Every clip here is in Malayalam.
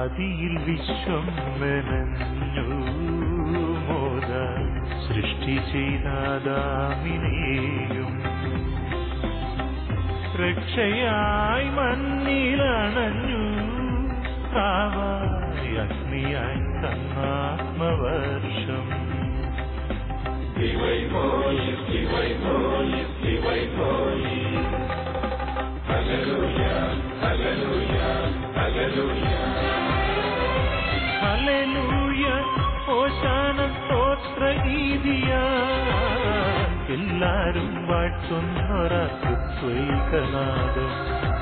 ആദിയിൽ വിശ്വം മെനഞ്ഞു മോദ സൃഷ്ടി ചെയ്താദാമിനെയും രക്ഷയായി മണ്ണിലണഞ്ഞു കാവായി അഗ്നിയായി തന്നാത്മവർഷം. ഹല്ലേലൂയ ഓശാന സ്തോത്രഗീതിയ എല്ലാരും വാഴ്ത്തുന്നൊരത്വൈകനാദം.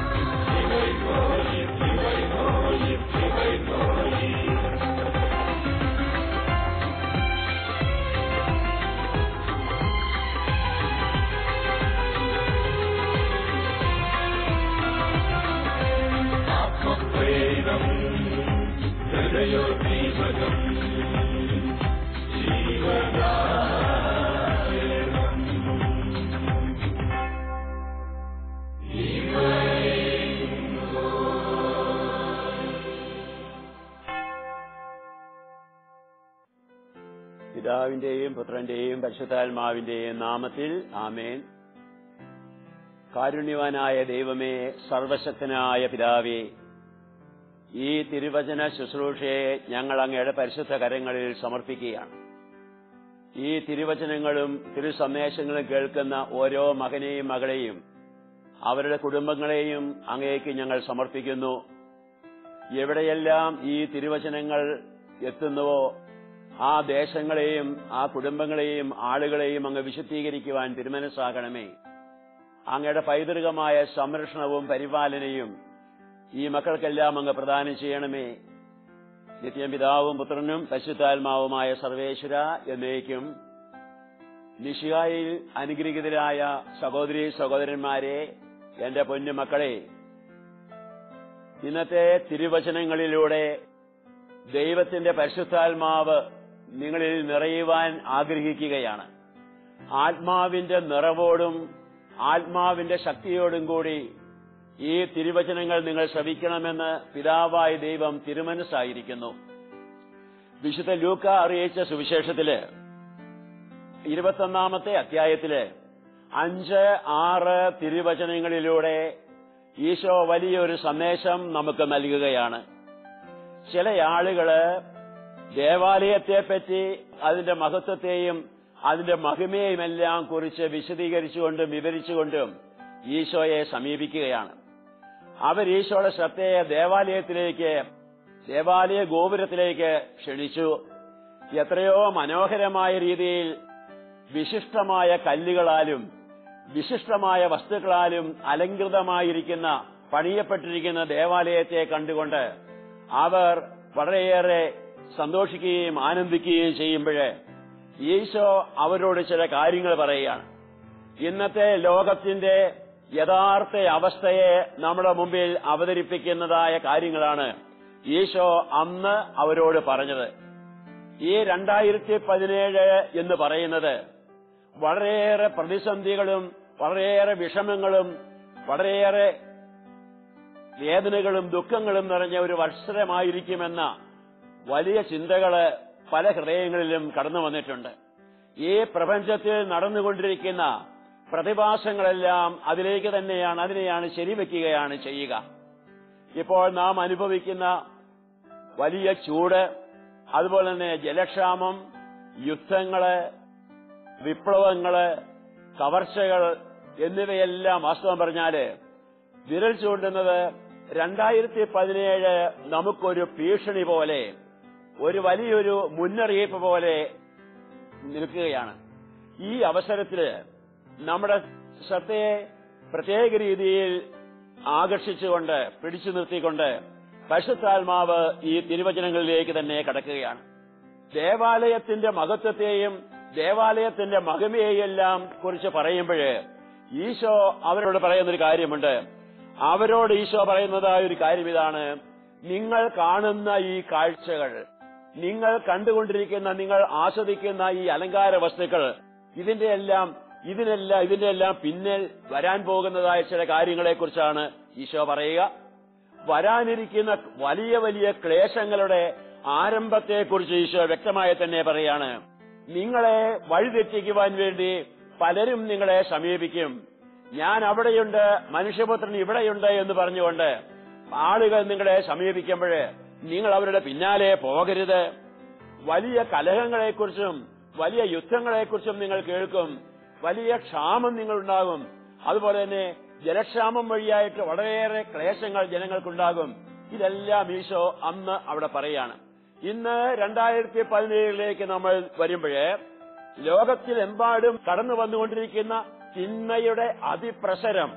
പിതാവിന്റെയും പുത്രന്റെയും പരിശുദ്ധാത്മാവിന്റെയും നാമത്തിൽ ആമേൻ. കാരുണ്യവാനായ ദൈവമേ, സർവശക്തനായ പിതാവേ, ഈ തിരുവചന ശുശ്രൂഷയെ ഞങ്ങൾ അങ്ങയുടെ പരിശുദ്ധ കരങ്ങളിൽ സമർപ്പിക്കുകയാണ്. ഈ തിരുവചനങ്ങളും തിരുസന്ദേശങ്ങളും കേൾക്കുന്ന ഓരോ മകനെയും മകളെയും അവരുടെ കുടുംബങ്ങളെയും അങ്ങേക്ക് ഞങ്ങൾ സമർപ്പിക്കുന്നു. എവിടെയെല്ലാം ഈ തിരുവചനങ്ങൾ എത്തുന്നുവോ ആ ദേശങ്ങളെയും ആ കുടുംബങ്ങളെയും ആളുകളെയും അങ്ങ് വിശുദ്ധീകരിക്കുവാൻ തിരുമനസ്സാകണമേ. അങ്ങയുടെ പൈതൃകമായ സംരക്ഷണവും പരിപാലനയും ഈ മക്കൾക്കെല്ലാം അങ്ങ് പ്രദാനം ചെയ്യണമേ. നിത്യം പിതാവും പുത്രനും പരിശുദ്ധാത്മാവുമായ സർവേശ്വര എന്നേക്കും. മിശിഹായിൽ അനുഗ്രഹീതരായ സഹോദരീ സഹോദരന്മാരെ, എന്റെ പൊന്നു മക്കളെ, ഇന്നത്തെ തിരുവചനങ്ങളിലൂടെ ദൈവത്തിന്റെ പരിശുദ്ധാത്മാവ് നിങ്ങളിൽ നിറയുവാൻ ആഗ്രഹിക്കുകയാണ്. ആത്മാവിന്റെ നിറവോടും ആത്മാവിന്റെ ശക്തിയോടും കൂടി ഈ തിരുവചനങ്ങൾ നിങ്ങൾ ശ്രവിക്കണമെന്ന് പിതാവായ ദൈവം തിരുമനസ്സായിരിക്കുന്നു. വിശുദ്ധ ലൂക്ക അറിയിച്ച സുവിശേഷത്തില് 21 അധ്യായത്തില് 5-6 തിരുവചനങ്ങളിലൂടെ ഈശോ വലിയൊരു സന്ദേശം നമുക്ക് നൽകുകയാണ്. ചില ആളുകള് ദേവാലയത്തെപ്പറ്റി അതിന്റെ മഹത്വത്തെയും അതിന്റെ മഹിമയുമെല്ലാം കുറിച്ച് വിശദീകരിച്ചുകൊണ്ടും വിവരിച്ചുകൊണ്ടും ഈശോയെ സമീപിക്കുകയാണ്. അവർ ഈശോയുടെ ശ്രദ്ധയെ ദേവാലയ ഗോപുരത്തിലേക്ക് ക്ഷണിച്ചു. എത്രയോ മനോഹരമായ രീതിയിൽ വിശിഷ്ടമായ കല്ലുകളാലും വിശിഷ്ടമായ വസ്തുക്കളാലും അലങ്കൃതമായിരിക്കുന്ന പണിയപ്പെട്ടിരിക്കുന്ന ദേവാലയത്തെ കണ്ടുകൊണ്ട് അവർ വളരെയേറെ സന്തോഷിക്കുകയും ആനന്ദിക്കുകയും ചെയ്യുമ്പോൾ ഈശോ അവരോട് ചില കാര്യങ്ങൾ പറയുകയാണ്. ഇന്നത്തെ ലോകത്തിന്റെ യഥാർത്ഥ അവസ്ഥയെ നമ്മുടെ മുമ്പിൽ അവതരിപ്പിക്കുന്നതായ കാര്യങ്ങളാണ് ഈശോ അന്ന് അവരോട് പറഞ്ഞത്. ഈ 2017 എന്ന് പറയുന്നത് വളരെയേറെ പ്രതിസന്ധികളും വളരെയേറെ വിഷമങ്ങളും വളരെയേറെ വേദനകളും ദുഃഖങ്ങളും നിറഞ്ഞ ഒരു വർഷമായിരിക്കുമെന്ന വലിയ ചിന്തകള് പല ഹൃദയങ്ങളിലും കടന്നു വന്നിട്ടുണ്ട്. ഈ പ്രപഞ്ചത്തിൽ നടന്നുകൊണ്ടിരിക്കുന്ന പ്രതിഭാസങ്ങളെല്ലാം അതിനെയാണ് ശരിവെക്കുകയാണ് ചെയ്യുക. ഇപ്പോൾ നാം അനുഭവിക്കുന്ന വലിയ ചൂട്, അതുപോലെ തന്നെ ജലക്ഷാമം, യുദ്ധങ്ങള്, വിപ്ലവങ്ങള്, കവർച്ചകൾ എന്നിവയെല്ലാം വാസ്തവം പറഞ്ഞാല് വിരൽ ചൂണ്ടുന്നത് 2017 നമുക്കൊരു ഭീഷണി പോലെ, ഒരു വലിയൊരു മുന്നറിയിപ്പ് പോലെ നിൽക്കുകയാണ്. ഈ അവസരത്തില് നമ്മുടെ ശ്രദ്ധയെ പ്രത്യേക രീതിയിൽ ആകർഷിച്ചുകൊണ്ട് പിടിച്ചു നിർത്തിക്കൊണ്ട് പരിശുദ്ധാത്മാവ് ഈ തിരുവചനങ്ങളിലേക്ക് തന്നെ കടക്കുകയാണ്. ദേവാലയത്തിന്റെ മഹത്വത്തെയും ദേവാലയത്തിന്റെ മഹിമയെയെല്ലാം കുറിച്ച് പറയുമ്പോൾ ഈശോ അവരോട് പറയുന്നൊരു കാര്യമുണ്ട്. അവരോട് ഈശോ പറയുന്നതായ ഒരു കാര്യം ഇതാണ്: നിങ്ങൾ കാണുന്ന ഈ കാഴ്ചകൾ, നിങ്ങൾ കണ്ടുകൊണ്ടിരിക്കുന്ന, നിങ്ങൾ ആസ്വദിക്കുന്ന ഈ അലങ്കാര വസ്തുക്കൾ, ഇതിന്റെ എല്ലാം പിന്നിൽ വരാൻ പോകുന്നതായ ചില കാര്യങ്ങളെക്കുറിച്ചാണ് ഈശോ പറയുക. വരാനിരിക്കുന്ന വലിയ വലിയ ക്ലേശങ്ങളുടെ ആരംഭത്തെക്കുറിച്ച് ഈശോ വ്യക്തമായി തന്നെ പറയാണ്. നിങ്ങളെ വഴിതെറ്റിക്കുവാൻ വേണ്ടി പലരും നിങ്ങളെ സമീപിക്കും. ഞാൻ അവിടെയുണ്ട്, മനുഷ്യപുത്രൻ ഇവിടെയുണ്ട് എന്ന് പറഞ്ഞുകൊണ്ട് ആളുകൾ നിങ്ങളെ സമീപിക്കുമ്പോൾ നിങ്ങൾ അവരുടെ പിന്നാലെ പോകരുത്. വലിയ കലഹങ്ങളെക്കുറിച്ചും വലിയ യുദ്ധങ്ങളെക്കുറിച്ചും നിങ്ങൾ കേൾക്കും. വലിയ ക്ഷാമം നിങ്ങളുണ്ടാകും. അതുപോലെ തന്നെ ജലക്ഷാമം വഴിയായിട്ട് വളരെയേറെ ക്ലേശങ്ങൾ ജനങ്ങൾക്കുണ്ടാകും. ഇതെല്ലാം ഈശോ അന്ന് അവിടെ പറയാണ്. ഇന്ന് 2017 നമ്മൾ വരുമ്പോഴേ ലോകത്തിലെമ്പാടും കടന്നു വന്നുകൊണ്ടിരിക്കുന്ന തിന്മയുടെ അതിപ്രസരം,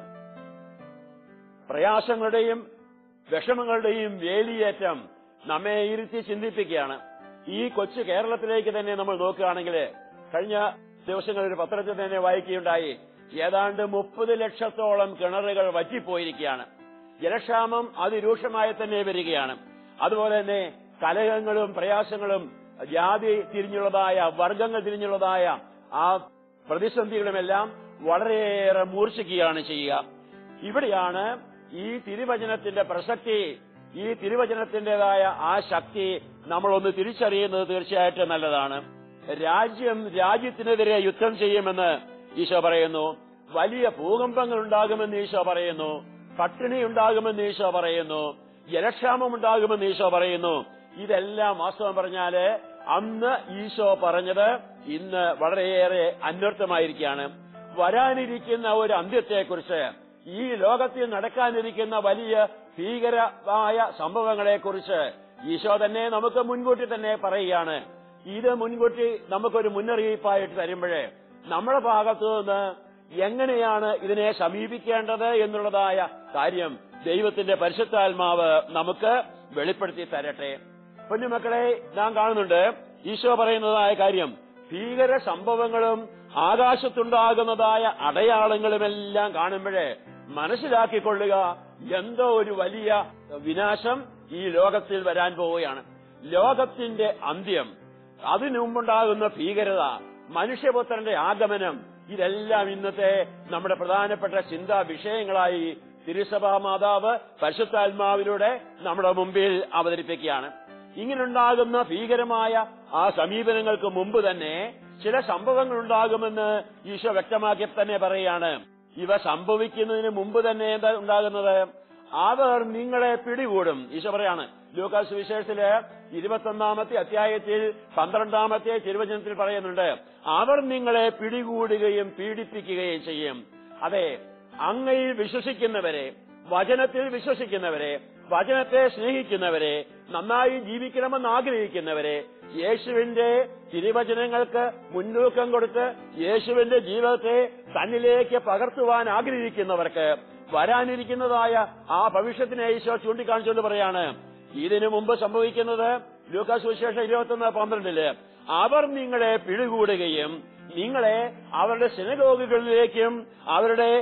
പ്രയാസങ്ങളുടെയും വിഷമങ്ങളുടെയും വേലിയേറ്റം നമ്മെ ഇരുത്തി ചിന്തിപ്പിക്കുകയാണ്. ഈ കൊച്ചു കേരളത്തിലേക്ക് തന്നെ നമ്മൾ നോക്കുകയാണെങ്കിൽ കഴിഞ്ഞ ദിവസങ്ങളിൽ ഒരു പത്രത്തിൽ തന്നെ വായിക്കുകയുണ്ടായി. ഏതാണ്ട് 30 ലക്ഷത്തോളം കിണറുകൾ വറ്റിപ്പോയിരിക്കുകയാണ്. ജലക്ഷാമം അതിരൂക്ഷമായി തന്നെ വരികയാണ്. അതുപോലെ തന്നെ കലഹങ്ങളും പ്രയാസങ്ങളും ജാതി തിരിഞ്ഞുള്ളതായ, വർഗങ്ങൾ തിരിഞ്ഞുള്ളതായ ആ പ്രതിസന്ധികളുമെല്ലാം വളരെയേറെ മൂർച്ഛിക്കുകയാണ് ചെയ്യുക. ഇവിടെയാണ് ഈ തിരുവചനത്തിന്റെ പ്രസക്തി, ഈ തിരുവചനത്തിന്റേതായ ആ ശക്തി നമ്മളൊന്ന് തിരിച്ചറിയുന്നത് തീർച്ചയായിട്ടും നല്ലതാണ്. രാജ്യത്തിനെതിരെ യുദ്ധം ചെയ്യുമെന്ന് ഈശോ പറയുന്നു. വലിയ ഭൂകമ്പങ്ങൾ ഉണ്ടാകുമെന്ന് ഈശോ പറയുന്നു. പട്ടിണി ഉണ്ടാകുമെന്ന് ഈശോ പറയുന്നു. ജലക്ഷാമം ഉണ്ടാകുമെന്ന് ഈശോ പറയുന്നു. ഇതെല്ലാം വാസ്തവം പറഞ്ഞാല് അന്ന് ഈശോ പറഞ്ഞത് ഇന്ന് വളരെയേറെ അന്വർത്ഥമായിരിക്കുകയാണ്. വരാനിരിക്കുന്ന ഒരു അന്ത്യത്തെക്കുറിച്ച്, ഈ ലോകത്തിൽ നടക്കാനിരിക്കുന്ന വലിയ ഭീകരമായ സംഭവങ്ങളെക്കുറിച്ച് ഈശോ തന്നെ നമുക്ക് മുൻകൂട്ടി തന്നെ പറയുകയാണ്. ഇത് മുൻകൂട്ടി നമുക്കൊരു മുന്നറിയിപ്പായിട്ട് തരുമ്പോഴേ നമ്മുടെ ഭാഗത്തു നിന്ന് എങ്ങനെയാണ് ഇതിനെ സമീപിക്കേണ്ടത് എന്നുള്ളതായ കാര്യം ദൈവത്തിന്റെ പരിശുദ്ധാത്മാവ് നമുക്ക് വെളിപ്പെടുത്തി തരട്ടെ. പൊന്നുമക്കളെ, നാം കാണുന്നുണ്ട് ഈശോ പറയുന്നതായ കാര്യം, ഭീകര സംഭവങ്ങളും ആകാശത്തുണ്ടാകുന്നതായ അടയാളങ്ങളുമെല്ലാം കാണുമ്പോഴേ മനസ്സിലാക്കിക്കൊള്ളുക, എന്തോ ഒരു വലിയ വിനാശം ഈ ലോകത്തിൽ വരാൻ പോവുകയാണ്. ലോകത്തിന്റെ അന്ത്യം, അതിനുമുണ്ടാകുന്ന ഭീകരത, മനുഷ്യപുത്രന്റെ ആഗമനം, ഇതെല്ലാം ഇന്നത്തെ നമ്മുടെ പ്രധാനപ്പെട്ട ചിന്താ വിഷയങ്ങളായി തിരുസഭാ മാതാവ് പരിശുദ്ധാത്മാവിലൂടെ നമ്മുടെ മുമ്പിൽ അവതരിപ്പിക്കുകയാണ്. ഇങ്ങനെയുണ്ടാകുന്ന ഭീകരമായ ആ സമീപനങ്ങൾക്ക് മുമ്പ് തന്നെ ചില സംഭവങ്ങൾ ഉണ്ടാകുമെന്ന് ഈശോ വ്യക്തമാക്കി തന്നെ പറയുകയാണ്. ഇവ സംഭവിക്കുന്നതിന് മുമ്പ് തന്നെ എന്താ ഉണ്ടാകുന്നത്? അവർ നിങ്ങളെ പിടികൂടും. ഈശോ പറയാണ് ലൂക്കാ സുവിശേഷത്തില് 21-ാമത്തെ അധ്യായത്തിൽ 12-ാമത്തെ തിരുവചനത്തിൽ പറയുന്നുണ്ട്, അവർ നിങ്ങളെ പിടികൂടുകയും പീഡിപ്പിക്കുകയും ചെയ്യും. അതെ, അങ്ങയിൽ വിശ്വസിക്കുന്നവരെ, വചനത്തിൽ വിശ്വസിക്കുന്നവരെ, വചനത്തെ സ്നേഹിക്കുന്നവരെ, നന്നായി ജീവിക്കണമെന്ന് ആഗ്രഹിക്കുന്നവരെ, യേശുവിന്റെ തിരുവചനങ്ങൾക്ക് മുൻതൂക്കം കൊടുത്ത് യേശുവിന്റെ ജീവിതത്തെ തന്നിലേക്ക് പകർത്തുവാൻ ആഗ്രഹിക്കുന്നവർക്ക് വരാനിരിക്കുന്നതായ ആ ഭവിഷ്യത്തിനെ ഈശോ ചൂണ്ടിക്കാണിച്ചുകൊണ്ട് പറയാണ്, ഇതിനു മുമ്പ് സംഭവിക്കുന്നത് ലൂക്കാ സുവിശേഷം 21:12 അവർ നിങ്ങളെ പിടികൂടുകയും നിങ്ങളെ അവരുടെ സിനഗോഗുകളിലേക്കും അവരുടെ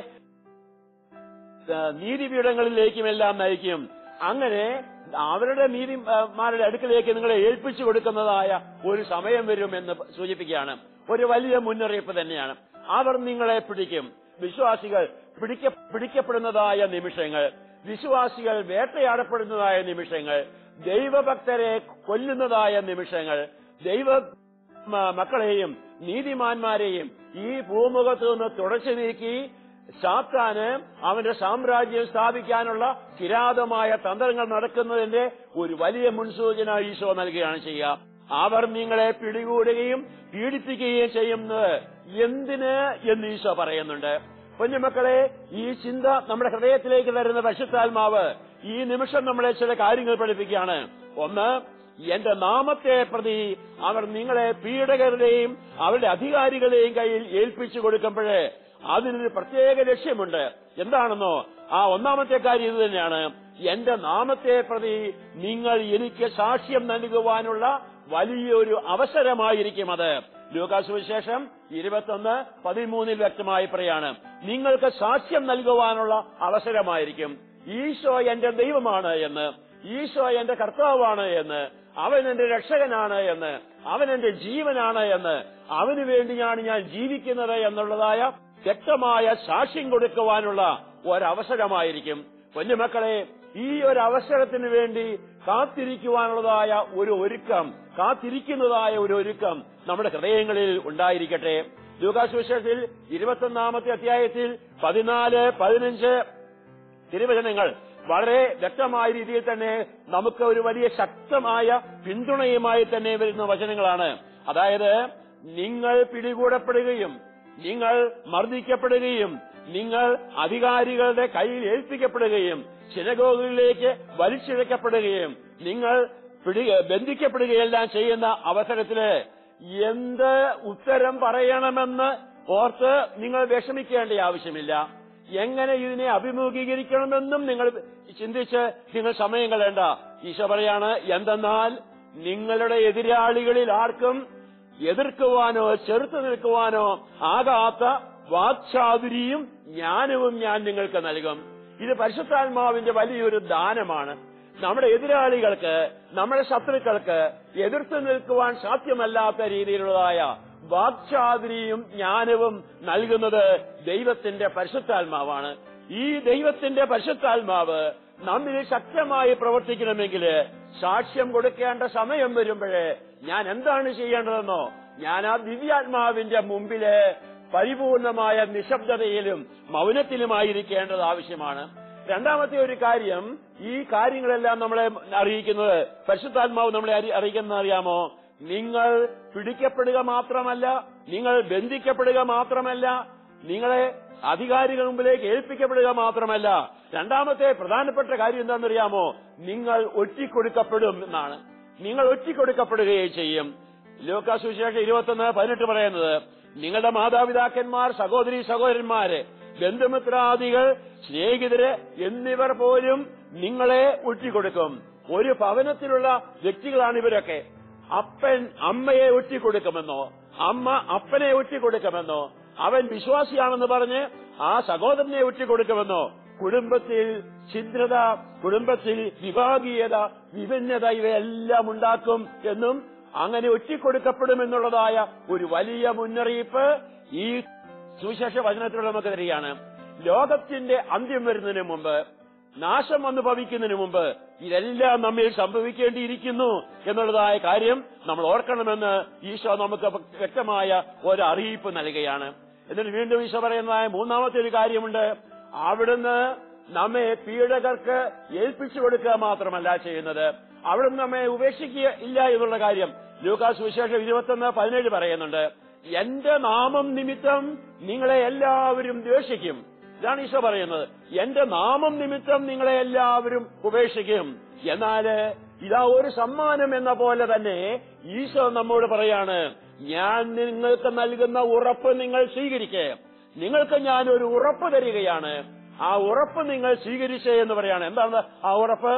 നീതിപീഠങ്ങളിലേക്കുമെല്ലാം നയിക്കും. അങ്ങനെ അവരുടെ നീതിമാരുടെ അടുക്കലേക്ക് നിങ്ങളെ ഏൽപ്പിച്ചു കൊടുക്കുന്നതായ ഒരു സമയം വരുമെന്ന് സൂചിപ്പിക്കുകയാണ്. ഒരു വലിയ മുന്നറിയിപ്പ് തന്നെയാണ്. അവർ നിങ്ങളെ പിടിക്കും. വിശ്വാസികൾ പിടിക്കപ്പെടുന്നതായ നിമിഷങ്ങൾ, വിശ്വാസികൾ വേട്ടയാടപ്പെടുന്നതായ നിമിഷങ്ങൾ, ദൈവഭക്തരെ കൊല്ലുന്നതായ നിമിഷങ്ങൾ, ദൈവ മക്കളെയും നീതിമാന്മാരെയും ഈ ഭൂമുഖത്ത് നിന്ന് തുടച്ചു നീക്കി സാത്താന് അവന്റെ സാമ്രാജ്യം സ്ഥാപിക്കാനുള്ള കിരാതമായ തന്ത്രങ്ങൾ നടക്കുന്നതിന്റെ ഒരു വലിയ മുൻസൂചന ഈശോ നൽകുകയാണ് ചെയ്യുക. അവർ നിങ്ങളെ പിടികൂടുകയും പീഡിപ്പിക്കുകയും ചെയ്യുന്നത് എന്തിന് എന്ന് ഈശോ പറയുന്നുണ്ട്. കുഞ്ഞുമക്കളെ, ഈ ചിന്ത നമ്മുടെ ഹൃദയത്തിലേക്ക് വരുന്ന പരിശുദ്ധാത്മാവ് ഈ നിമിഷം നമ്മളെ ചില കാര്യങ്ങൾ പഠിപ്പിക്കുകയാണ്. ഒന്ന്, എന്റെ നാമത്തെ പ്രതി അവർ നിങ്ങളെ പീഡകരുടെയും അവരുടെ അധികാരികളുടെയും കയ്യിൽ ഏൽപ്പിച്ചു കൊടുക്കുമ്പോഴേ അതിനൊരു പ്രത്യേക ലക്ഷ്യമുണ്ട്. എന്താണെന്നോ, ആ ഒന്നാമത്തെ കാര്യം ഇത് തന്നെയാണ്. എന്റെ നാമത്തെ പ്രതി നിങ്ങൾ എനിക്ക് സാക്ഷ്യം നൽകുവാനുള്ള വലിയൊരു അവസരമായിരിക്കും അത്. ലൂക്കാ സുവിശേഷം 21:13 വ്യക്തമായി പറയാണ്, നിങ്ങൾക്ക് സാക്ഷ്യം നൽകുവാനുള്ള അവസരമായിരിക്കും. ഈശോ എന്റെ ദൈവമാണ് എന്ന്, ഈശോ എന്റെ കർത്താവാണ് എന്ന്, അവൻ എന്റെ രക്ഷകനാണ് എന്ന്, അവൻ എന്റെ ജീവനാണ് എന്ന്, അവന് വേണ്ടിയാണ് ഞാൻ ജീവിക്കുന്നത് എന്നുള്ളതായ വ്യക്തമായ സാക്ഷ്യം കൊടുക്കുവാനുള്ള ഒരവസരമായിരിക്കും. കുഞ്ഞുമക്കളെ, ഈ ഒരു അവസരത്തിന് വേണ്ടി കാത്തിരിക്കുവാനുള്ളതായ ഒരു ഒരുക്കം, കാത്തിരിക്കുന്നതായ ഒരു ഒരുക്കം നമ്മുടെ ഹൃദയങ്ങളിൽ ഉണ്ടായിരിക്കട്ടെ. ലൂക്കാസ് സുവിശേഷത്തിൽ 21-ാമത്തെ അധ്യായത്തിൽ 14-15 തിരുവചനങ്ങൾ വളരെ വ്യക്തമായ രീതിയിൽ തന്നെ നമുക്ക് ഒരു വലിയ ശക്തമായ പിന്തുണയുമായി തന്നെ വരുന്ന വചനങ്ങളാണ്. അതായത്, നിങ്ങൾ പിടികൂടപ്പെടുകയും നിങ്ങൾ മർദ്ദിക്കപ്പെടുകയും നിങ്ങൾ അധികാരികളുടെ കയ്യിൽ ഏൽപ്പിക്കപ്പെടുകയും സിനഗോഗുകളിലേക്ക് വലിച്ചിഴക്കപ്പെടുകയും നിങ്ങൾ ബന്ധിക്കപ്പെടുകയെല്ലാം ചെയ്യുന്ന അവസരത്തില് എന്ത് ഉത്തരം പറയണമെന്ന് ഓർത്ത് നിങ്ങൾ വിഷമിക്കേണ്ട ആവശ്യമില്ല. എങ്ങനെ ഇതിനെ അഭിമുഖീകരിക്കണമെന്നും നിങ്ങൾ ചിന്തിച്ച് നിങ്ങൾ സമയം കളയണ്ട. ഈശോ പറയാണ്, എന്തെന്നാൽ നിങ്ങളുടെ എതിരാളികളിൽ ആർക്കും എതിർക്കുവാനോ ചെറുത്തു നിൽക്കുവാനോ ആകാത്ത വാക്ചാതുരിയും ജ്ഞാനവും ഞാൻ നിങ്ങൾക്ക് നൽകും. ഇത് പരിശുദ്ധാത്മാവിന്റെ വലിയൊരു ദാനമാണ്. നമ്മുടെ എതിരാളികൾക്ക്, നമ്മുടെ ശത്രുക്കൾക്ക് എതിർത്ത് നിൽക്കുവാൻ സാധ്യമല്ലാത്ത രീതിയിലുള്ളതായ വാക്ചാതുരിയും ജ്ഞാനവും നൽകുന്നത് ദൈവത്തിന്റെ പരിശുദ്ധാത്മാവാണ്. ഈ ദൈവത്തിന്റെ പരിശുദ്ധാത്മാവ് നമ്മിൽ ശക്തമായി പ്രവർത്തിക്കണമെങ്കിൽ സാക്ഷ്യം കൊടുക്കേണ്ട സമയം വരുമ്പോഴേ ഞാൻ എന്താണ് ചെയ്യേണ്ടതെന്നോ, ഞാൻ ആ ദിവ്യാത്മാവിന്റെ മുമ്പില് പരിപൂർണമായ നിശബ്ദതയിലും മൗനത്തിലുമായിരിക്കേണ്ടത് ആവശ്യമാണ്. രണ്ടാമത്തെ ഒരു കാര്യം, ഈ കാര്യങ്ങളെല്ലാം നമ്മളെ അറിയിക്കുന്നത്, പരിശുദ്ധാത്മാവ് നമ്മളെ അറിയിക്കുന്നത് അറിയാമോ? നിങ്ങൾ പിടിക്കപ്പെടുക മാത്രമല്ല, നിങ്ങൾ ബന്ധിക്കപ്പെടുക മാത്രമല്ല, നിങ്ങളെ അധികാരികൾ മുമ്പിലേക്ക് ഏൽപ്പിക്കപ്പെടുക മാത്രമല്ല, രണ്ടാമത്തെ പ്രധാനപ്പെട്ട കാര്യം എന്താണെന്നറിയാമോ? നിങ്ങൾ ഒറ്റിക്കൊടുക്കപ്പെടും എന്നാണ്. നിങ്ങൾ ഒറ്റിക്കൊടുക്കപ്പെടുകയും ചെയ്യും. ലൂക്കാസ് സുവിശേഷം 21:18 പറയുന്നത്, നിങ്ങളുടെ മാതാപിതാക്കന്മാർ, സഹോദരി സഹോദരന്മാര്, ബന്ധുമിത്രാദികൾ, സ്നേഹിതര് എന്നിവർ പോലും നിങ്ങളെ ഒറ്റിക്കൊടുക്കും. ഒരു ഭവനത്തിലുള്ള വ്യക്തികളാണ് ഇവരൊക്കെ. അപ്പൻ അമ്മയെ ഒറ്റിക്കൊടുക്കുമെന്നോ, അമ്മ അപ്പനെ ഒറ്റിക്കൊടുക്കുമെന്നോ, അവൻ വിശ്വാസിയാണെന്ന് പറഞ്ഞ് ആ സഹോദരനെ ഒറ്റിക്കൊടുക്കുമെന്നോ, കുടുംബത്തിൽ ഛിദ്രത, കുടുംബത്തിൽ വിഭാഗീയത, വിഭിന്നത ഇവയെല്ലാം ഉണ്ടാക്കും എന്നും അങ്ങനെ ഒറ്റിക്കൊടുക്കപ്പെടുമെന്നുള്ളതായ ഒരു വലിയ മുന്നറിയിപ്പ് ഈ സുവിശേഷ വചനത്തിലൂടെ നമുക്ക് തരികയാണ്. ലോകത്തിന്റെ അന്ത്യം വരുന്നതിന് മുമ്പ്, നാശം വന്നു ഭവിക്കുന്നതിന് മുമ്പ് ഇതെല്ലാം നമ്മിൽ സംഭവിക്കേണ്ടിയിരിക്കുന്നു എന്നുള്ളതായ കാര്യം നമ്മൾ ഓർക്കണമെന്ന് ഈശോ നമുക്ക് വ്യക്തമായ ഒരു അറിയിപ്പ് നൽകുകയാണ്. എന്നിട്ട് വീണ്ടും ഈശോ പറയുന്നതായ മൂന്നാമത്തെ ഒരു കാര്യമുണ്ട്. അവിടുന്ന് നമ്മെ പീഡകർക്ക് ഏൽപ്പിച്ചു കൊടുക്കുക മാത്രമല്ല ചെയ്യുന്നത്, അവിടുന്ന് നമ്മെ ഉപേക്ഷിക്കുക ഇല്ല എന്നുള്ള കാര്യം ലൂക്കാസ് സുവിശേഷം 21:17 പറയുന്നുണ്ട്. എന്റെ നാമം നിമിത്തം നിങ്ങളെ എല്ലാവരും ദ്വേഷിക്കും. ഇതാണ് ഈശോ പറയുന്നത്. എന്റെ നാമം നിമിത്തം നിങ്ങളെ എല്ലാവരും ഉപേക്ഷിക്കും. എന്നാല് ഇതാ ഒരു സമ്മാനം എന്ന പോലെ തന്നെ ഈശോ നമ്മോട് പറയാണ്, ഞാൻ നിങ്ങൾക്ക് നൽകുന്ന ഉറപ്പ് നിങ്ങൾ സ്വീകരിക്കേ. നിങ്ങൾക്ക് ഞാൻ ഒരു ഉറപ്പ് തരികയാണ്. ആ ഉറപ്പ് നിങ്ങൾ സ്വീകരിച്ചേ എന്ന് പറയാണ്. എന്താണ് ആ ഉറപ്പ്?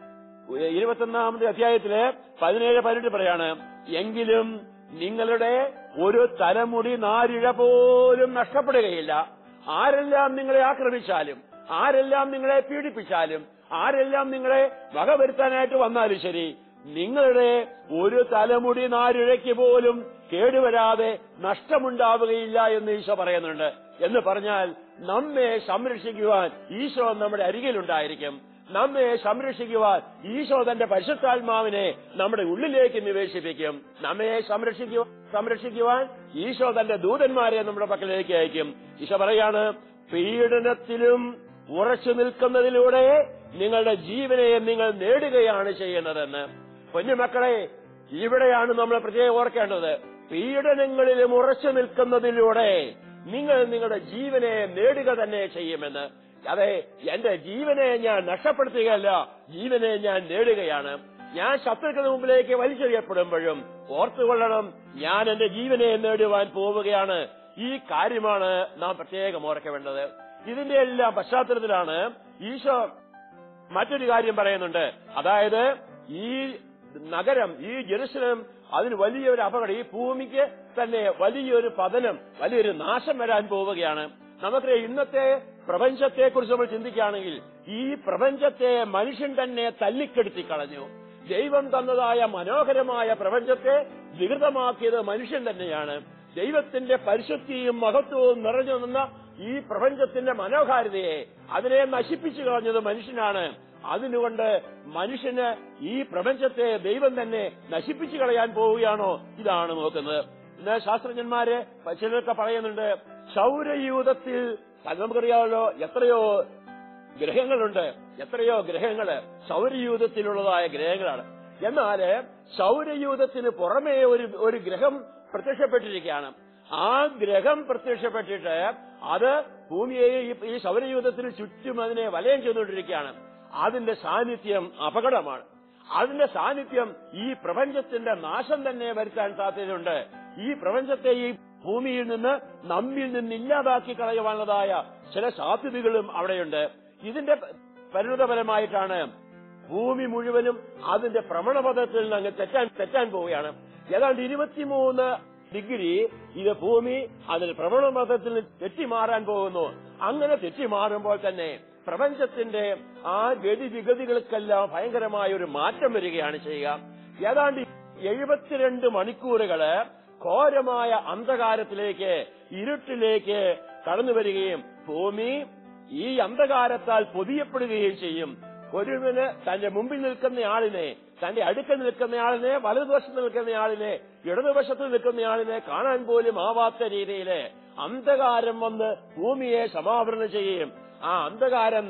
21-ാമത്തെ അധ്യായത്തില് 17-18 പറയാണ്, എങ്കിലും നിങ്ങളുടെ ഒരു തലമുടി നാരിഴ പോലും നഷ്ടപ്പെടുകയില്ല. ആരെല്ലാം നിങ്ങളെ ആക്രമിച്ചാലും, ആരെല്ലാം നിങ്ങളെ പീഡിപ്പിച്ചാലും, ആരെല്ലാം നിങ്ങളെ വകവരുത്താനായിട്ട് വന്നാലും ശരി, നിങ്ങളുടെ ഒരു തലമുടി നാരിഴയ്ക്ക് പോലും കേടുവരാതെ നഷ്ടമുണ്ടാവുകയില്ല എന്ന് ഈശോ പറയുന്നുണ്ട്. എന്ന് പറഞ്ഞാൽ നമ്മെ സംരക്ഷിക്കുവാൻ ഈശോ നമ്മുടെ അരികിലുണ്ടായിരിക്കും. നമ്മെ സംരക്ഷിക്കുവാൻ ഈശോ തന്റെ പരിശുദ്ധാത്മാവിനെ നമ്മുടെ ഉള്ളിലേക്ക് നിവേശിപ്പിക്കും. നമ്മെ സംരക്ഷിക്കുവാൻ ഈശോ തന്റെ ദൂതന്മാരെ നമ്മുടെ പക്കലേക്ക് അയക്കും. ഈശോ പറയാണ്, പീഡനത്തിലും ഉറച്ചു നിൽക്കുന്നതിലൂടെ നിങ്ങളുടെ ജീവനെ നിങ്ങൾ നേടുകയാണ് ചെയ്യുന്നതെന്ന്. പൊന്നുമക്കളെ, ഇവിടെയാണ് നമ്മൾ പ്രത്യേകം ഓർക്കേണ്ടത്. പീഡനങ്ങളിലും ഉറച്ചു നിൽക്കുന്നതിലൂടെ നിങ്ങൾ നിങ്ങളുടെ ജീവനെ നേടുക തന്നെ ചെയ്യുമെന്ന്. അതെ, എന്റെ ജീവനെ ഞാൻ നഷ്ടപ്പെടുത്തുകയല്ല, ജീവനെ ഞാൻ നേടുകയാണ്. ഞാൻ ശത്രുക്കളുടെ മുമ്പിലേക്ക് വലിച്ചെറിയപ്പെടുമ്പോഴും ഓർത്തുകൊള്ളണം, ഞാൻ എന്റെ ജീവനെ നേടുവാൻ പോവുകയാണ്. ഈ കാര്യമാണ് നാം പ്രത്യേകം ഓർക്കേണ്ടത്. ഇതിന്റെ എല്ലാം പശ്ചാത്തലത്തിലാണ് ഈശോ മറ്റൊരു കാര്യം പറയുന്നുണ്ട്. അതായത് ഈ നഗരം, ഈ ജെറുസലേം, അതിന് വലിയൊരു അപകടം, ഈ ഭൂമിക്ക് തന്നെ വലിയൊരു പതനം, വലിയൊരു നാശം വരാൻ പോവുകയാണ്. നമുക്ക് ഇന്നത്തെ പ്രപഞ്ചത്തെ കുറിച്ച് നമ്മൾ ചിന്തിക്കുകയാണെങ്കിൽ, ഈ പ്രപഞ്ചത്തെ മനുഷ്യൻ തന്നെ തല്ലിക്കെടുത്തി കളഞ്ഞു. ദൈവം തന്നതായ മനോഹരമായ പ്രപഞ്ചത്തെ വികൃതമാക്കിയത് മനുഷ്യൻ തന്നെയാണ്. ദൈവത്തിന്റെ പരിശുദ്ധിയും മഹത്വവും നിറഞ്ഞു നിന്ന ഈ പ്രപഞ്ചത്തിന്റെ മനോഹാരിതയെ, അതിനെ നശിപ്പിച്ചു കളഞ്ഞത് മനുഷ്യനാണ്. അതിനുകൊണ്ട് മനുഷ്യന് ഈ പ്രപഞ്ചത്തെ ദൈവം തന്നെ നശിപ്പിച്ചു കളയാൻ പോവുകയാണോ? ഇതാണ് നോക്കുന്നത്. ഇന്ന് ശാസ്ത്രജ്ഞന്മാര് ചിലരൊക്കെ പറയുന്നുണ്ട്, സൗരയൂഥത്തിൽ നമുക്കറിയാമല്ലോ എത്രയോ ഗ്രഹങ്ങളുണ്ട്, എത്രയോ ഗ്രഹങ്ങള് സൗരയൂഥത്തിലുള്ളതായ ഗ്രഹങ്ങളാണ്. എന്നാല് സൗരയൂഥത്തിന് പുറമേ ഒരു ഗ്രഹം പ്രത്യക്ഷപ്പെട്ടിരിക്കുകയാണ്. ആ ഗ്രഹം പ്രത്യക്ഷപ്പെട്ടിട്ട് അത് ഭൂമിയെ ഈ സൗരയൂഥത്തിന് ചുറ്റും അതിനെ വലയം ചെയ്തുകൊണ്ടിരിക്കുകയാണ്. അതിന്റെ സാന്നിധ്യം അപകടമാണ്. അതിന്റെ സാന്നിധ്യം ഈ പ്രപഞ്ചത്തിന്റെ നാശം തന്നെ വരുത്താൻ സാധ്യതയുണ്ട്. ഈ പ്രപഞ്ചത്തെ ഈ ഭൂമിയിൽ നിന്ന് നമ്മിൽ നിന്ന് ഇല്ലാതാക്കി കളയുവാനുള്ളതായ ചില സാധ്യതകളും അവിടെയുണ്ട്. ഇതിന്റെ പരിണിതഫലമായിട്ടാണ് ഭൂമി മുഴുവനും അതിന്റെ ഭ്രമണപഥത്തിൽ നിന്ന് അങ്ങ് തെറ്റാൻ പോവുകയാണ്. ഏതാണ്ട് 23 ഡിഗ്രി ഇത് ഭൂമി അതിന്റെ ഭ്രമണപഥത്തിൽ തെറ്റിമാറാൻ പോകുന്നു. അങ്ങനെ തെറ്റിമാറുമ്പോൾ തന്നെ പ്രപഞ്ചത്തിന്റെ ആ ഗതിവിഗതികൾക്കെല്ലാം ഭയങ്കരമായ ഒരു മാറ്റം വരികയാണ് ചെയ്യുക. ഏതാണ്ട് 72 മണിക്കൂറുകള് ഘോരമായ അന്ധകാരത്തിലേക്ക്, ഇരുട്ടിലേക്ക് കടന്നു വരികയും ഭൂമി ഈ അന്ധകാരത്താൽ പൊതിയപ്പെടുകയും ചെയ്യും. ഒരുവന് തന്റെ മുമ്പിൽ നിൽക്കുന്നയാളിനെ, തന്റെ അടുക്കൽ നിൽക്കുന്നയാളിനെ, വലതുവശത്ത് നിൽക്കുന്നയാളിനെ, ഇടതുവശത്ത് നിൽക്കുന്നയാളിനെ കാണാൻ പോലും ആവാത്ത രീതിയിൽ അന്ധകാരം വന്ന് ഭൂമിയെ സമാവരണം ചെയ്യുകയും ആ അന്ധകാരം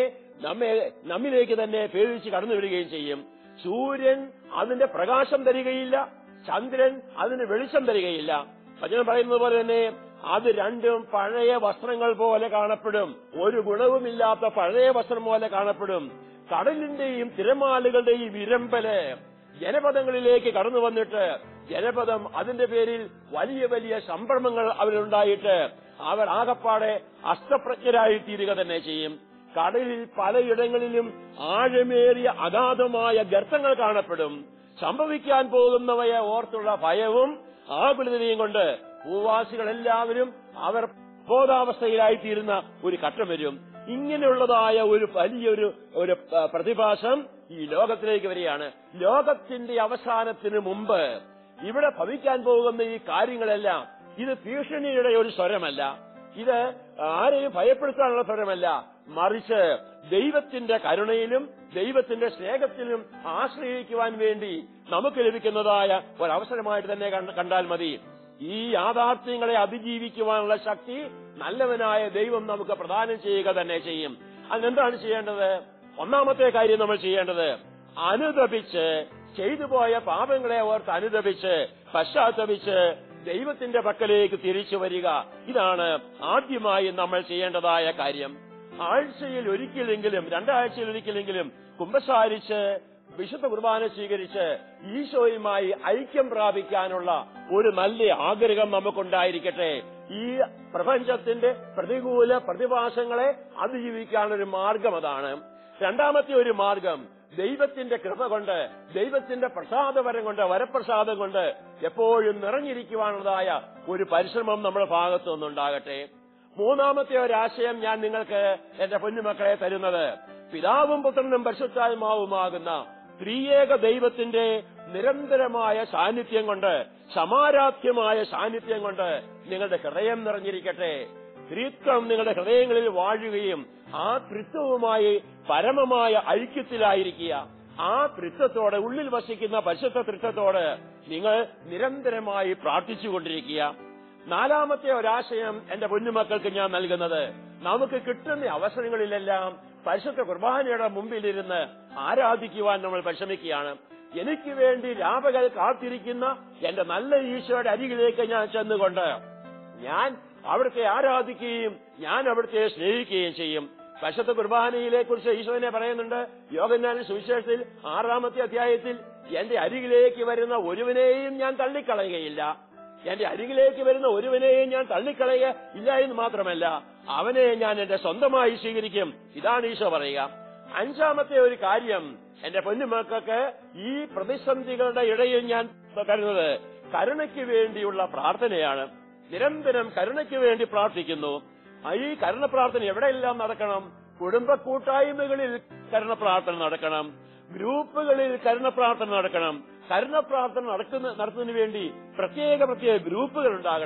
നമ്മിലേക്ക് തന്നെ പേടിച്ച് കടന്നു വരികയും ചെയ്യും. സൂര്യൻ അതിന്റെ പ്രകാശം തരികയില്ല, ചന്ദ്രൻ അതിന് വെളിച്ചം തരികയില്ല. വചനം പറയുന്നത് പോലെ തന്നെ അത് രണ്ടും പഴയ വസ്ത്രങ്ങൾ പോലെ കാണപ്പെടും. ഒരു ഗുണവുമില്ലാത്ത പഴയ വസ്ത്രം പോലെ കാണപ്പെടും. കടലിന്റെയും തിരമാലകളുടെയും ഇരമ്പല് ജനപദങ്ങളിലേക്ക് കടന്നു വന്നിട്ട് ജനപദം അതിന്റെ പേരിൽ വലിയ വലിയ സംഭ്രമങ്ങൾ അവരുണ്ടായിട്ട് അവർ ആകപ്പാടെ അസ്തപ്രജ്ഞരായി തീരുക തന്നെ ചെയ്യും. കടലിൽ പലയിടങ്ങളിലും ആഴമേറിയ അഗാധമായ ഗർത്തങ്ങൾ കാണപ്പെടും. സംഭവിക്കാൻ പോകുന്നവയെ ഓർത്തുള്ള ഭയവും ആകുലതയും കൊണ്ട് ഭൂവാസികളെല്ലാവരും അവർ ബോധാവസ്ഥയിലായിത്തീരുന്ന ഒരു ഘട്ടം വരും. ഇങ്ങനെയുള്ളതായ ഒരു വലിയൊരു പ്രതിഭാസം ഈ ലോകത്തിലേക്ക് വരികയാണ്. ലോകത്തിന്റെ അവസാനത്തിന് മുമ്പ് ഇവിടെ ഭവിക്കാൻ പോകുന്ന ഈ കാര്യങ്ങളെല്ലാം ഇത് ഭീഷണിയുടെ ഒരു സ്വരമല്ല, ഇത് ആരെയും ഭയപ്പെടുത്താനുള്ള സ്വരമല്ല, മറിച്ച് ദൈവത്തിന്റെ കരുണയിലും ദൈവത്തിന്റെ സ്നേഹത്തിലും ആശ്രയിക്കുവാൻ വേണ്ടി നമുക്ക് ലഭിക്കുന്നതായ ഒരവസരമായിട്ട് തന്നെ കണ്ടാൽ മതി. ഈ യാഥാർത്ഥ്യങ്ങളെ അതിജീവിക്കുവാനുള്ള ശക്തി നല്ലവനായ ദൈവം നമുക്ക് പ്രദാനം ചെയ്യുക തന്നെ ചെയ്യും. അതിനെന്താണ് ചെയ്യേണ്ടത്? ഒന്നാമത്തെ കാര്യം നമ്മൾ ചെയ്യേണ്ടത് അനുതപിച്ച്, ചെയ്തു പോയ പാപങ്ങളെ ഓർത്ത് അനുതപിച്ച് പശ്ചാത്തപിച്ച് ദൈവത്തിന്റെ പക്കലേക്ക് തിരിച്ചു വരിക. ഇതാണ് ആദ്യമായി നമ്മൾ ചെയ്യേണ്ടതായ കാര്യം. ആഴ്ചയിൽ ഒരിക്കലെങ്കിലും, 2 ആഴ്ചയിൽ ഒരിക്കലെങ്കിലും കുമ്പസാരിച്ച് വിശുദ്ധ കുർബാന സ്വീകരിച്ച് ഈശോയുമായി ഐക്യം പ്രാപിക്കാനുള്ള ഒരു നല്ല ആഗ്രഹം നമുക്കുണ്ടായിരിക്കട്ടെ. ഈ പ്രപഞ്ചത്തിന്റെ പ്രതികൂല പ്രതിഭാസങ്ങളെ അതിജീവിക്കാനൊരു മാർഗം അതാണ്. രണ്ടാമത്തെ ഒരു മാർഗം ദൈവത്തിന്റെ കൃപ കൊണ്ട്, ദൈവത്തിന്റെ പ്രസാദവരം കൊണ്ട്, വരപ്രസാദം കൊണ്ട് എപ്പോഴും നിറഞ്ഞിരിക്കുവാനുള്ളതായ ഒരു പരിശ്രമം നമ്മുടെ ഭാഗത്തു നിന്നുണ്ടാകട്ടെ. മൂന്നാമത്തെ ഒരാശയം ഞാൻ നിങ്ങൾക്ക് എന്റെ പൊന്നുമക്കളെ തരുന്നത്, പിതാവും പുത്രനും പരിശുദ്ധാത്മാവുമാകുന്ന ത്രിയേക ദൈവത്തിന്റെ നിരന്തരമായ സാന്നിധ്യം കൊണ്ട്, സമാരാധ്യമായ സാന്നിധ്യം കൊണ്ട് നിങ്ങളുടെ ഹൃദയം നിറഞ്ഞിരിക്കട്ടെ. ത്രിത്വം നിങ്ങളുടെ ഹൃദയങ്ങളിൽ വാഴുകയും ആ ത്രിത്വവുമായി പരമമായ ഐക്യത്തിലായിരിക്കുക. ആ ത്രിത്വത്തോടെ, ഉള്ളിൽ വസിക്കുന്ന പരിശുദ്ധ ത്രിത്വത്തോട് നിങ്ങൾ നിരന്തരമായി പ്രാർത്ഥിച്ചുകൊണ്ടിരിക്കുക. നാലാമത്തെ ഒരാശയം എന്റെ പൊന്നുമക്കൾക്ക് ഞാൻ നൽകുന്നത്, നമുക്ക് കിട്ടുന്ന അവസരങ്ങളിലെല്ലാം പരിശുദ്ധ കുർബാനയുടെ മുമ്പിലിരുന്ന് ആരാധിക്കുവാൻ നമ്മൾ പരിശ്രമിക്കുകയാണ്. എനിക്ക് വേണ്ടി രാപകൽ കാത്തിരിക്കുന്ന എന്റെ നല്ല ഈശോയുടെ അരികിലേക്ക് ഞാൻ ചെന്നുകൊണ്ട് ഞാൻ അവിടുത്തെ ആരാധിക്കുകയും ഞാൻ അവിടുത്തെ സ്നേഹിക്കുകയും ചെയ്യും. പരിശുദ്ധ കുർബാനയിലെ കുറിച്ച് ഈശോനെ പറയുന്നുണ്ട്. യോഹന്നാന്റെ സുവിശേഷത്തിൽ 6-ാമത്തെ അധ്യായത്തിൽ, എന്റെ അരികിലേക്ക് വരുന്ന ഒരുവനെയും ഞാൻ തള്ളിക്കളയുകയില്ല, എന്റെ അരികിലേക്ക് വരുന്ന ഒരുവനെയും ഞാൻ തള്ളിക്കളയുക ഇല്ല എന്ന് മാത്രമല്ല, അവനെ ഞാൻ എന്റെ സ്വന്തമായി സ്വീകരിക്കും. ഇതാണ് ഈശോ പറയുക. 5-ാമത്തെ ഒരു കാര്യം എന്റെ പൊന്നുമക്കൾക്ക് ഈ പ്രതിസന്ധികളുടെ ഇടയിൽ ഞാൻ കരുതുന്നത് കരുണയ്ക്ക് വേണ്ടിയുള്ള പ്രാർത്ഥനയാണ്. നിരന്തരം കരുണയ്ക്ക് വേണ്ടി പ്രാർത്ഥിക്കുന്നു. ഈ കരുണ പ്രാർത്ഥന എവിടെയെല്ലാം നടക്കണം? കുടുംബ കൂട്ടായ്മകളിൽ കരുണ പ്രാർത്ഥന നടക്കണം, ഗ്രൂപ്പുകളിൽ കരുണ പ്രാർത്ഥന നടക്കണം. കരുണ പ്രാർത്ഥന നടത്തുന്നതിന് വേണ്ടി പ്രത്യേക ഗ്രൂപ്പുകൾ ഉണ്ടാകണം.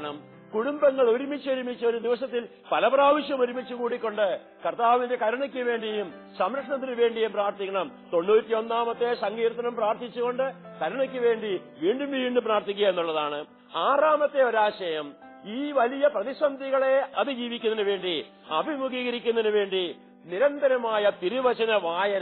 കുടുംബങ്ങൾ ഒരുമിച്ച് ഒരു ദിവസത്തിൽ പല പ്രാവശ്യം ഒരുമിച്ച് കൂടിക്കൊണ്ട് കർത്താവിന്റെ കരുണയ്ക്ക് വേണ്ടിയും സംരക്ഷണത്തിന് വേണ്ടിയും പ്രാർത്ഥിക്കണം. 91-ാമത്തെ സങ്കീർത്തനം പ്രാർത്ഥിച്ചുകൊണ്ട് കരുണയ്ക്ക് വേണ്ടി വീണ്ടും വീണ്ടും പ്രാർത്ഥിക്കുക എന്നുള്ളതാണ്. 6-ാമത്തെ ഒരാശയം, ഈ വലിയ പ്രതിസന്ധികളെ അതിജീവിക്കുന്നതിന് വേണ്ടി, അഭിമുഖീകരിക്കുന്നതിന് വേണ്ടി നിരന്തരമായ തിരുവചന വായന.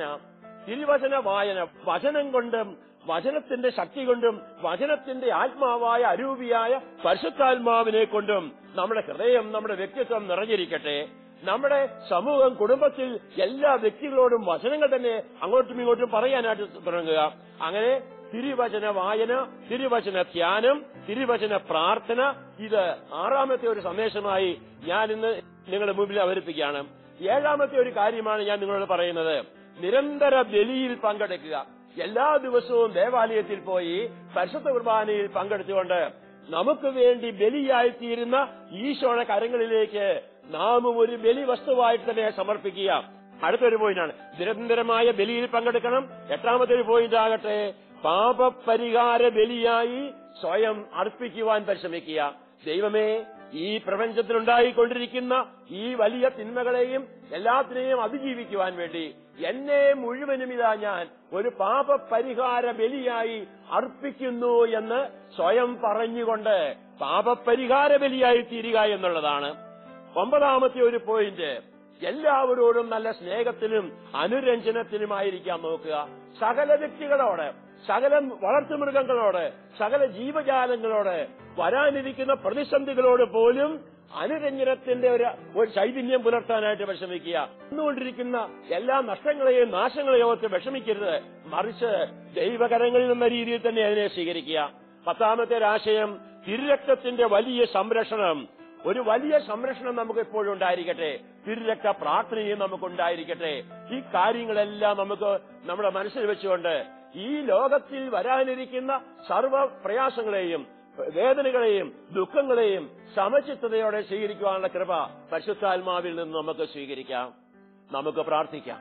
വചനം കൊണ്ടും വചനത്തിന്റെ ശക്തി കൊണ്ടും വചനത്തിന്റെ ആത്മാവായ അരൂപിയായ പരിശുദ്ധാത്മാവിനെ കൊണ്ടും നമ്മുടെ ഹൃദയം, നമ്മുടെ വ്യക്തിത്വം നിറഞ്ഞിരിക്കട്ടെ. നമ്മുടെ സമൂഹം, കുടുംബത്തിൽ എല്ലാ വ്യക്തികളോടും വചനങ്ങൾ തന്നെ അങ്ങോട്ടും ഇങ്ങോട്ടും പറയാനായിട്ട് തുടങ്ങുക. അങ്ങനെ തിരുവചന വായന, തിരുവചന ധ്യാനം, തിരുവചന പ്രാർത്ഥന, ഇത് 6-ാമത്തെ ഒരു സന്ദേശമായി ഞാൻ ഇന്ന് നിങ്ങളുടെ മുമ്പിൽ അവതരിപ്പിക്കുകയാണ്. 7-ാമത്തെ ഒരു കാര്യമാണ് ഞാൻ നിങ്ങളോട് പറയുന്നത്. നിരന്തര ബലിയിൽ പങ്കെടുക്കുക. എല്ലാ ദിവസവും ദേവാലയത്തിൽ പോയി പരിശുദ്ധ കുർബാനയിൽ പങ്കെടുത്തുകൊണ്ട് നമുക്ക് വേണ്ടി ബലിയായിത്തീരുന്ന ഈശോയുടെ കരങ്ങളിലേക്ക് നാം ഒരു ബലി വസ്തുവായിട്ട് തന്നെ സമർപ്പിക്കുക. അടുത്തൊരു പോയിന്റാണ്, നിരന്തരമായ ബലിയിൽ പങ്കെടുക്കണം. 8-ാമത്തെ ഒരു പോയിന്റ് ആകട്ടെ, പാപപരിഹാര ബലിയായി സ്വയം അർപ്പിക്കുവാൻ പരിശ്രമിക്കുക. ദൈവമേ, ഈ പ്രപഞ്ചത്തിലുണ്ടായിക്കൊണ്ടിരിക്കുന്ന ഈ വലിയ തിന്മകളെയും എല്ലാത്തിനെയും അതിജീവിക്കുവാൻ വേണ്ടി എന്നെ മുഴുവനും ഇതാ ഞാൻ ഒരു പാപപരിഹാര ബലിയായി അർപ്പിക്കുന്നു എന്ന് സ്വയം പറഞ്ഞുകൊണ്ട് പാപപരിഹാര ബലിയായി തീരുക എന്നുള്ളതാണ്. 9-ാമത്തെ ഒരു പോയിന്റ്, എല്ലാവരോടും നല്ല സ്നേഹത്തിലും അനുരഞ്ജനത്തിലുമായിരിക്കാൻ നോക്കുക. സകല വ്യക്തികളോട്, സകല വളർത്തുമൃഗങ്ങളോട്, സകല ജീവജാലങ്ങളോട്, വരാനിരിക്കുന്ന പ്രതിസന്ധികളോട് പോലും അനുരഞ്ജനത്തിന്റെ ഒരു ചൈതന്യം പുലർത്താനായിട്ട് പരിശ്രമിക്കുക. വന്നുകൊണ്ടിരിക്കുന്ന എല്ലാ നഷ്ടങ്ങളെയും നാശങ്ങളെയും ഓർത്ത് വിഷമിക്കരുത്, മറിച്ച് ദൈവകരങ്ങളിൽ നിന്ന രീതിയിൽ തന്നെ അതിനെ സ്വീകരിക്കുക. 10-ാമത്തെ ഒരാശയം, തിരുരക്തത്തിന്റെ വലിയ സംരക്ഷണം. ഒരു വലിയ സംരക്ഷണം നമുക്ക് എപ്പോഴും ഉണ്ടായിരിക്കട്ടെ. തിരുരക്ത പ്രാർത്ഥനയും നമുക്കുണ്ടായിരിക്കട്ടെ. ഈ കാര്യങ്ങളെല്ലാം നമുക്ക് നമ്മുടെ മനസ്സിൽ വെച്ചുകൊണ്ട് ഈ ലോകത്തിൽ വരാനിരിക്കുന്ന സർവ്വ പ്രയാസങ്ങളെയും വേദനകളെയും ദുഃഖങ്ങളെയും സമചിത്തതയോടെ സ്വീകരിക്കുവാനുള്ള കൃപ പരിശുദ്ധാത്മാവിൽ നിന്ന് നമുക്ക് സ്വീകരിക്കാം. നമുക്ക് പ്രാർത്ഥിക്കാം.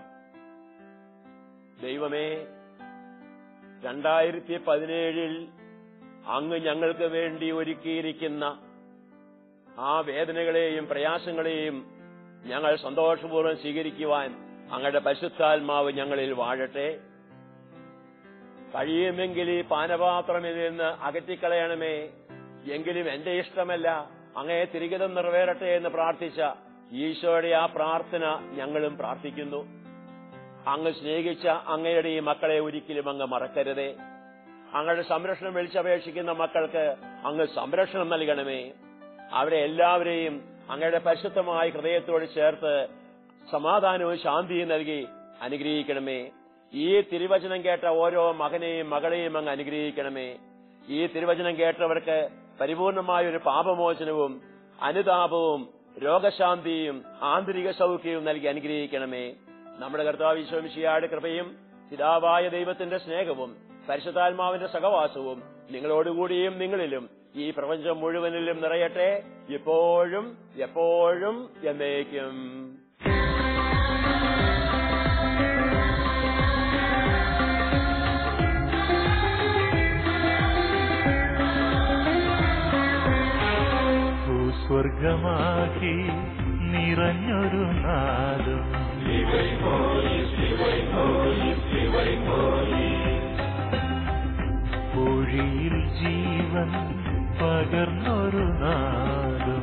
ദൈവമേ, 2017 അങ്ങ് ഞങ്ങൾക്ക് വേണ്ടി ഒരുക്കിയിരിക്കുന്ന ആ വേദനകളെയും പ്രയാസങ്ങളെയും ഞങ്ങൾ സന്തോഷപൂർവ്വം സ്വീകരിക്കുവാൻ അങ്ങയുടെ പരിശുദ്ധാത്മാവ് ഞങ്ങളിൽ വാഴട്ടെ. കഴിയുമെങ്കിൽ ഈ പാനപാത്രം ഇതിൽ നിന്ന് അകറ്റിക്കളയണമേ, എങ്കിലും എന്റെ ഇഷ്ടമല്ല അങ്ങയെ തിരികെ നിറവേറട്ടെ എന്ന് പ്രാർത്ഥിച്ച ഈശോയുടെ ആ പ്രാർത്ഥന ഞങ്ങളും പ്രാർത്ഥിക്കുന്നു. അങ്ങ് സ്നേഹിച്ച അങ്ങയുടെ ഈ മക്കളെ ഒരിക്കലും അങ്ങ് മറക്കരുതേ. അങ്ങയുടെ സംരക്ഷണം വിളിച്ചപേക്ഷിക്കുന്ന മക്കൾക്ക് അങ്ങ് സംരക്ഷണം നൽകണമേ. അവരെ എല്ലാവരെയും അങ്ങയുടെ പരിശുദ്ധമായ ഹൃദയത്തോട് ചേർത്ത് സമാധാനവും ശാന്തിയും നൽകി അനുഗ്രഹിക്കണമേ. ഈ തിരുവചനം കേട്ട ഓരോ മകനെയും മകളെയും അങ്ങ് അനുഗ്രഹിക്കണമേ. ഈ തിരുവചനം കേട്ടവർക്ക് പരിപൂർണമായ ഒരു പാപമോചനവും അനുതാപവും രോഗശാന്തിയും ആന്തരിക സൗഖ്യവും നൽകി അനുഗ്രഹിക്കണമേ. നമ്മുടെ കർത്താവ് ഈശോ മിശിഹായുടെ കൃപയും പിതാവായ ദൈവത്തിന്റെ സ്നേഹവും പരിശുദ്ധാത്മാവിന്റെ സഹവാസവും നിങ്ങളോടുകൂടിയും നിങ്ങളിലും ഈ പ്രപഞ്ചം മുഴുവനിലും നിറയട്ടെ, ഇപ്പോഴും എപ്പോഴും എന്നേക്കും. ഭൂസ്വർഗമാക്കി നിറഞ്ഞൊരു നാദം, പൊഴിയിൽ ജീവൻ പകർന്നൊരു നാദം,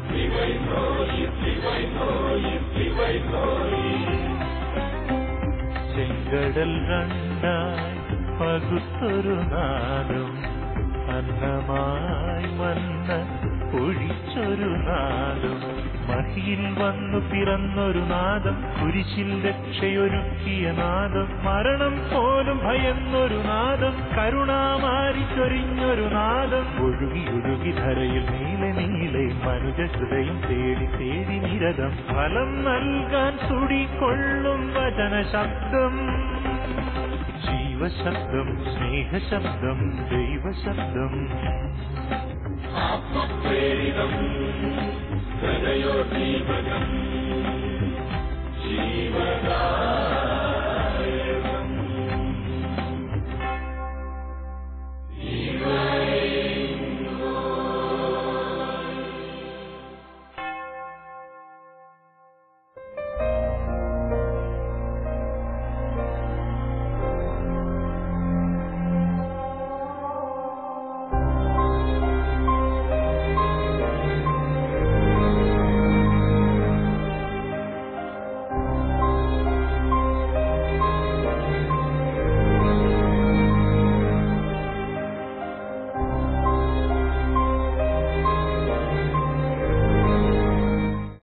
ചെങ്കടൽ രണ്ടായി പകുത്തൊരു നാദം, അന്നമായി മന്ന ഒഴിച്ചൊരു നാദം, മഹിയിൽ വന്നു പിറന്നൊരു നാദം, കുരിശിൽ രക്ഷയൊരുക്കിയ നാദം, മരണം പോലും ഭയന്നൊരു നാദം, കരുണാമാരി ചൊരിഞ്ഞൊരു നാദം, ഒഴുകി ഒഴുകി ധരയിൽ നീലെ നീലെ മനുജ ഹൃദയം തേടി തേടി നിരതം, ഫലം നൽകാൻ സുടികൊള്ളും വചന ശബ്ദം, ജീവശബ്ദം, സ്നേഹശബ്ദം, ദൈവശബ്ദം. ആത്മപ്രേരിതം ഹൃദയോദ്ദീപകം